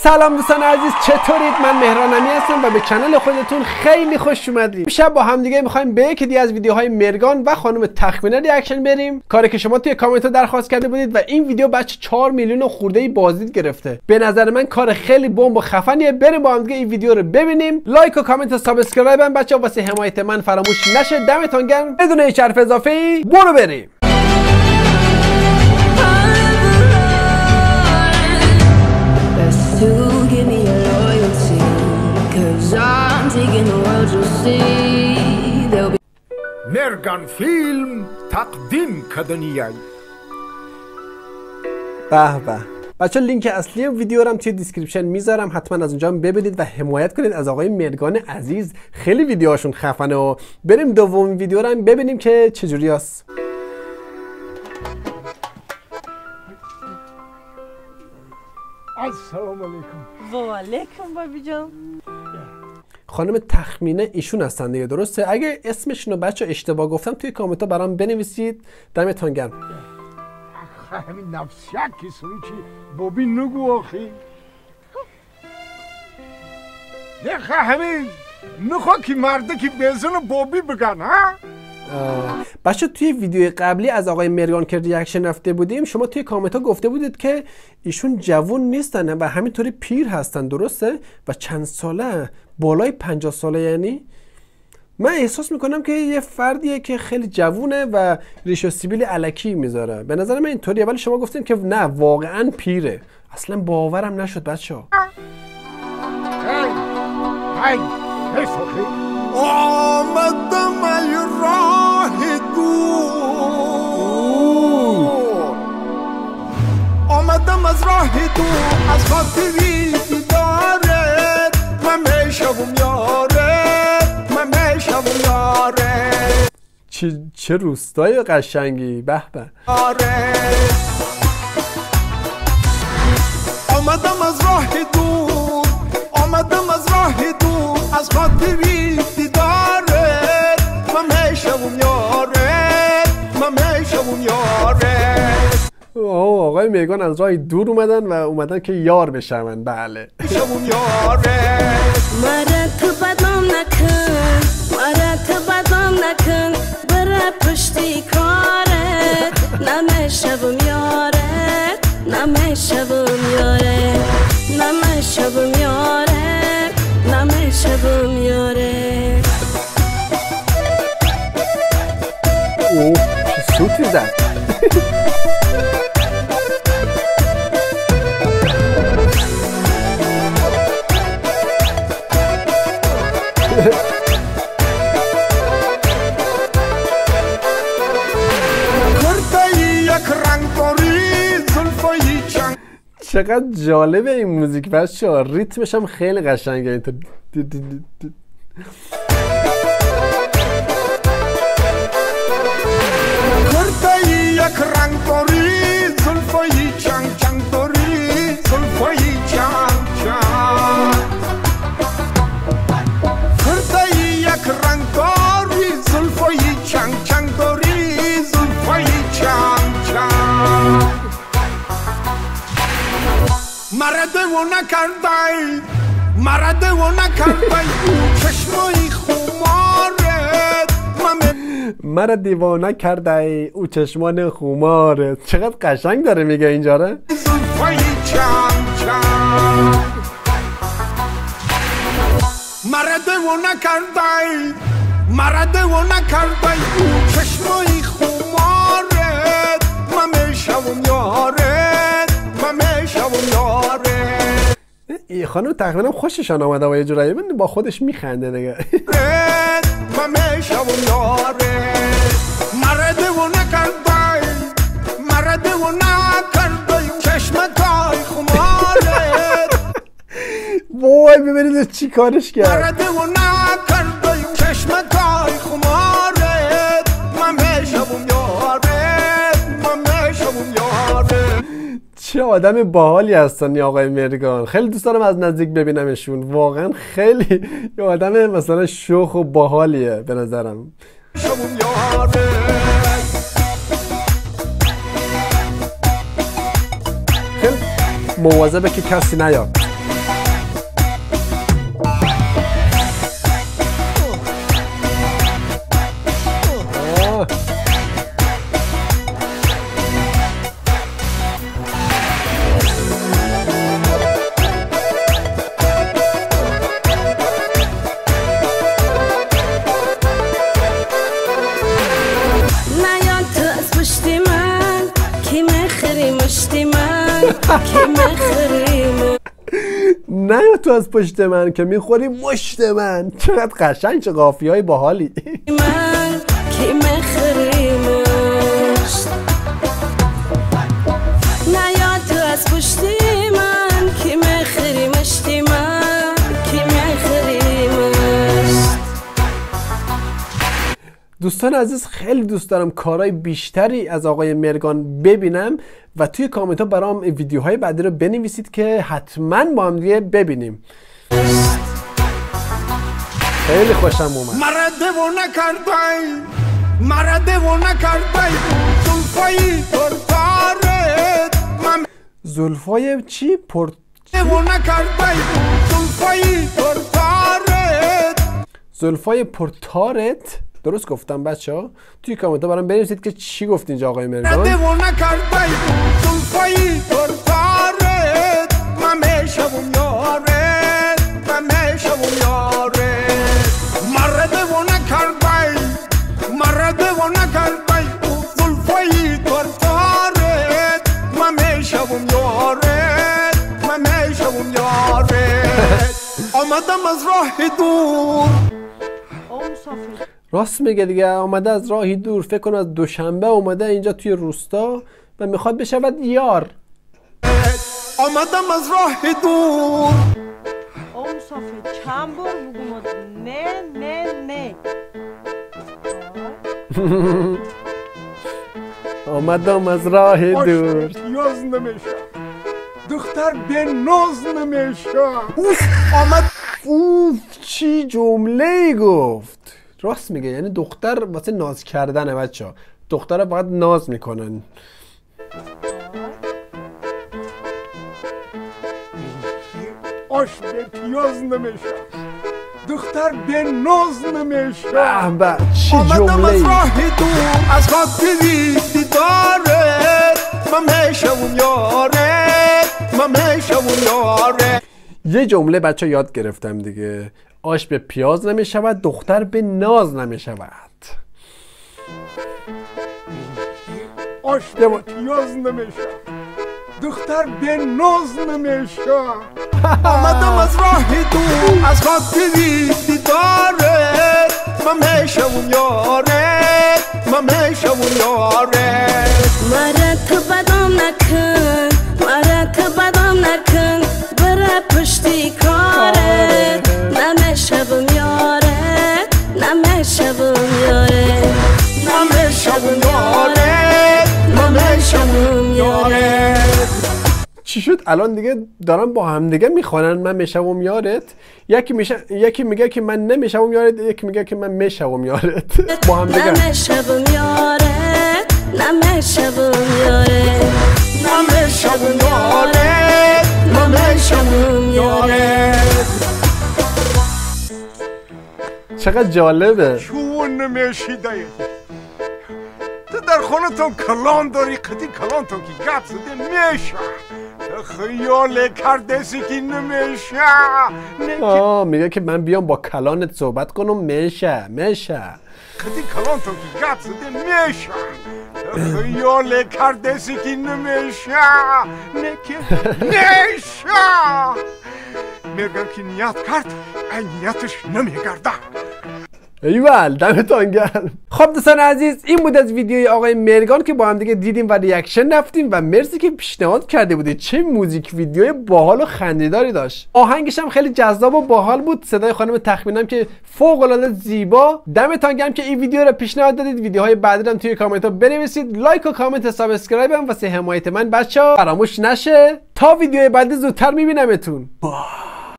سلام دوستان عزیز، چطورید؟ من مهران امی هستم و به کانال خودتون خیلی خوش اومدید. امشب با هم دیگه می‌خوایم به یکی دیگه از ویدیوهای مرگان و خانم تخمینه ریاکشن بریم. کاری که شما توی کامنت ها درخواست کرده بودید و این ویدیو بچه 4 میلیون خورده‌ای بازدید گرفته. به نظر من کار خیلی بمب و خفنیه. بریم با هم دیگه این ویدیو رو ببینیم. لایک و کامنت و سابسکرایب هم بچه‌ها واسه حمایت من فراموش نشه. دمتون گرم. بدون هیچ حرف اضافه‌ای برو بریم. مرگان فیلم تقدیم کردنیای. به به بچه، لینک اصلی ویدیو رو هم توی دیسکریپشن میذارم، حتما از اونجا هم ببینید و حمایت کنید از آقای مرگان عزیز. خیلی ویدیوهاشون خفنه و بریم دومین ویدیو رو هم ببینیم که چجوری است. السلام علیکم. و علیکم بابی جان. خانم تخمینه ایشون هستن دیگه، درسته؟ اگه اسمشون رو بچه اشتباه گفتم توی کامنت ها برام بنویسید. دمتون گرم. همین نفسیکی سوچی بابی نگو آخی دیگه همین نخوا که مرده که بزن بابی بگن ها. بچه توی ویدیو قبلی از آقای مرگان که ریاکشن رفته بودیم، شما توی کامنت ها گفته بودید که ایشون جوون نیستن و همینطوری پیر هستن، درسته؟ و چند ساله؟ بالای 50 ساله. یعنی من احساس میکنم که یه فردیه که خیلی جوونه و ریش و سیبیل الکی میذاره. به نظر من اینطوریه، ولی شما گفتین که نه واقعا پیره. اصلا باورم نشد بچه‌ها. هی سخی آمدم ای راه دور، آمدم از راه دور، از خاطری دیدارت من میشم یارت، من میشم یارت. چه روستای قشنگی. به به. آمدم از راه دور، آمدم از راه دور، از خاطری دیدارت من میشم یارت، من میشم یارت. آقای مرگان از راه دور اومدن که یار بشون. بله. میشم یارت. مرا تو بدنام نکن، مرا تو بدنام نکن، برای پشتی کارت نمیشم یارت، نمیشم یارت، نمیشم یارت، نمیشم یارت. اوه چه سوتی زد. چقدر جالبه این موزیک بچه‌ها، ریتمش هم خیلی قشنگه. اینطور کرده یک رنگ داری، زلفای چنگ چنگ داری، زلفای چنگ چنگ. کرده یک رنگ داری، زلفای چنگ چنگ داری، زلفای چنگ چنگ. مرده و نکردی، مرده و نکردی، چشمای خمارت مرا دیوانه کرده او چشمان خماره. چقدر قشنگ داره میگه اینجا رو. زلفای چنگ چنگ. مرده و نکردی، مرده و نکردی، او چشمای خمارت من میشم یارت، من میشم یارت. خانم تقریبا خوششان آمده و یه جورایی با خودش میخنده دیگه. من میشم یارت. مرده و نکردی، مرده و نکردی، چشمکای خمارت. وای ببینید چی کارش کرد. مرده و نکردی، چشمکای خمارت من میشم یارت، من میشم یارت. چه آدم باحالی هستن یا آقای مرگان. خیلی دوست دارم از نزدیک ببینمشون. واقعا خیلی یه آدم مثلا شوخ و باحالیه به نظرم. خیلی مواظبه که کسی نیاد. نه تو از پشت من که میخوری مشت من. چقدر قشنگ، چه قافیه‌های باحالی. من کی مخریمش نه یا تو از پشتی من کی مخریمشتی من کی مخریمش. دوستان عزیز خیلی دوست دارم کارهای بیشتری از آقای مرگان ببینم و توی کامنت ها برام ویدیوهای بعدی رو بنویسید که حتما با هم دیگه ببینیم. خیلی خوشم اومد. مرا دیوانه کردی، مرا دیوانه کردی زلفای پرتارت. زلفای چی؟ دیوانه کردی زلفای پرتارت. زلفای پرتارت؟ درست گفتم بچه ها؟ توی کامنت ها برام بنویسید که چی گفت اینجا آقای مرگان. دیوانه کردی زلفای پرتارت. من میشم یارت، من میشم یارت. مرا دیوانه کردی، مرا دیوانه کردی زلفای پرتارت. من میشم یارت، من میشم یارت. آمدم از راه دور. راست میگه دیگه، آمده از راهی دور. فکر کنم از دوشنبه اومده اینجا توی روستا و میخواد بشود یار. آمدم از راه دور. مسافر چند بار بگم نه نه نه. آمدم از راه دور. یاز نمیشه دختر به ناز نمیشه. آمد. اوف چی جمله ای گفت. راست میگه، یعنی دختر واسه ناز کردنه بچه ها. دختر فقط ناز میکنن. آش به پیاز نمیشه دختر به ناز نمیشه. به به چی آمدم جمله از ای. راه دور از خاطری دیدارت. من میشم یارت، من میشم یارت. یه جمله بچه یاد گرفتم دیگه. آش به پیاز نمیشود، دختر به ناز نمیشود. آش به پیاز نمیشه دختر به ناز نمیشه. آمدم از راه دور از خاطری دیدارت. من میشم یارت، من میشم یارت. مرا تو بدم نکن، مرا تو بدم نکن، بره پشتی کارت. نمیشم یارت، نمیشم یارت، نمیشم یارت، نمیشم یارت. چی شد الان دیگه دارن با هم دیگه میخوانن من میشم یارت؟ یکی میگه که من نمیشم یارت، یکی میگه که من میشم یارت. با هم دیگه نمیشم یارت، نمیشم یارت، نمیشم یارت، نمیشم یارت. چقدر جالبه. چون نمیشیده تو در خونه تو کلان داری، قدی کلان تو که گپ زده میشه. تو خیال کردسی که نمیشه. میگه که من بیام با کلانت صحبت کنم. میشه قدی کلان تو که گپ زده میشه. تو خیال کردسی که نمیشه. میشه میگم که نیت کرد این نیتش نمیگرده. ایول دمتان گرم. خب دوستان عزیز این بود از ویدیوی آقای مرگان که با هم دیگه دیدیم و ریاکشن رفتیم و مرسی که پیشنهاد کرده بودید. چه موزیک ویدیوی باحال و خنده‌داری داشت. آهنگش هم خیلی جذاب و باحال بود. صدای خانم تخمینم که فوق العاده زیبا. دمتان گرم که این ویدیو رو پیشنهاد دادید. ویدیوهای بعدی رو توی کامنت ها بنویسید. لایک و کامنت سابسکرایب هم واسه حمایت من بچه‌ها فراموش نشه. تا ویدیوی بعدی زودتر میبینمتون.